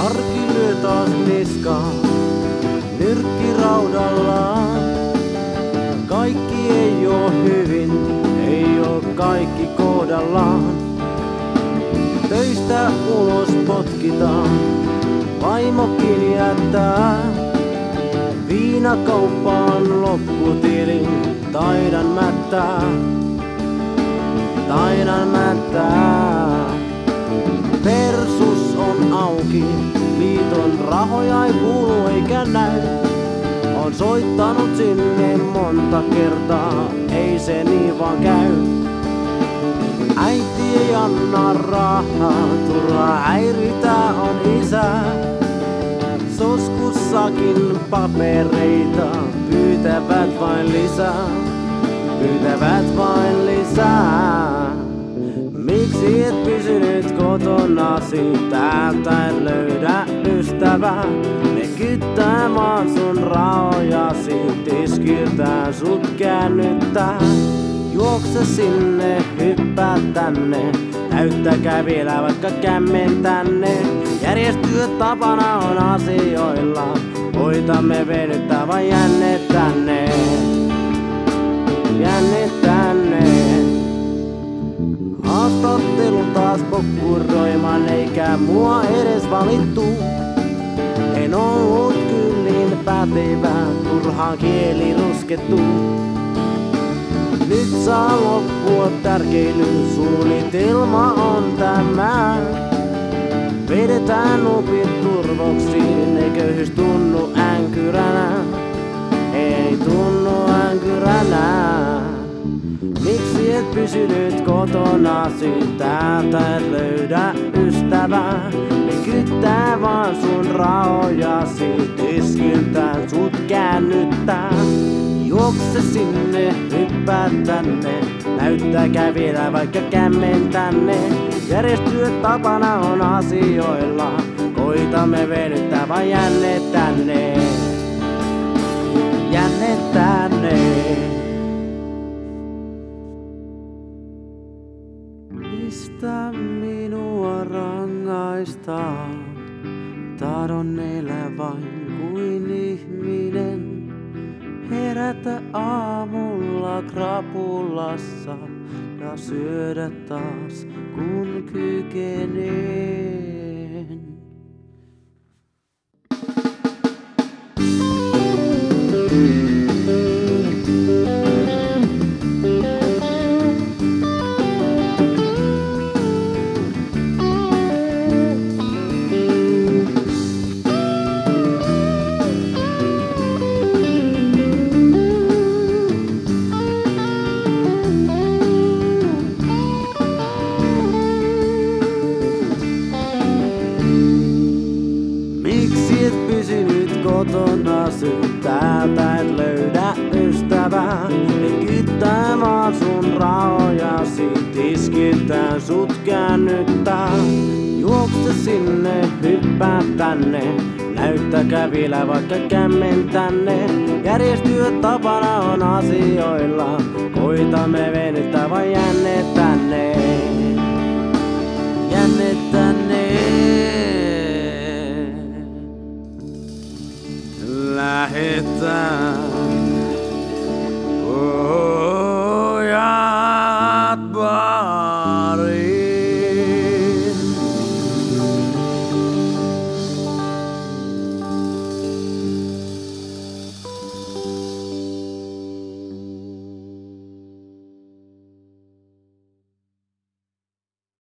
Arki lyö taas niskaan, nyrkki raudallaan. Kaikki ei oo hyvin, ei oo kaikki kohdallaan. Töistä ulos potkitaan, vaimokin jättää. Viinakauppaan lopputilin, taidan mättää. Versus on auki, liiton rahoja ei kuulu eikä näy. On soittanut sinne monta kertaa, ei se niin vaan käy. Äiti ei anna rahaa, turha häiritä on isä. Soskussakin papereita, pyytävät vain lisää. Miksi et pysynyt kotonasi, täältä et löydä ystävää? Ne kyttää maan sun raojasi, tiskiltään sut käännyttää. Juokse sinne, hyppää tänne, näyttäkää vielä vaikka kämmen tänne. Järjestyä tapana on asioilla, voitamme venyttää vai jänne tänne. Haastattelu taas pokkuroimaan, eikä mua edes valittu. En ollut kyllin pätevä, turhaan kieli ruskettu. Nyt saa loppua tärkeily, suunnitelma on tämä. Vedetään nupit turvoksiin, ei köyhyys tunnu änkyränä. Ei tunnu änkyränä. Miksi et pysynyt kotonasi, täältä et löydä ystävää? Ne kyttää vaan sun raojasi, tiskiltään sut käännyttää. Juokse sinne, hyppää tänne, näyttäkää vielä vaikka kämmen tänne. Järjestyä tapana on asioilla, koitamme venyttää vai jänne tänne. Jänne tänne. Mistä minua rangaistaan? Tahdon elää vain kuin ihminen. Herätä aamulla krapulassa ja syödä taas kun kykenen. Miksi et pysynyt kotonasi, täältä et löydä ystävää? Ne kyttää vaan sun raojasi, tiskiltään sut käännyttää. Juokse sinne, hyppää tänne, näyttäkää vielä vaikka kämmen tänne. Järjestyä tapana on asioilla, koitamme venyttää vai jänne tänne. Jänne tänne. Lähetään.